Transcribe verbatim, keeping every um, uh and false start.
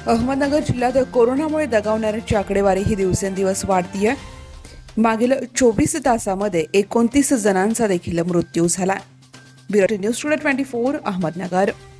अहमदनगर जिल्ह्यात कोरोनामुळे दगावणाऱ्यांची आकडेवारी ही दिवसेंदिवस वाढतीये। मागील चोवीस तासामध्ये एकोणतीस जणांचा देखील मृत्यू झाला। ब्युरो न्यूज टुडे चोवीस अहमदनगर।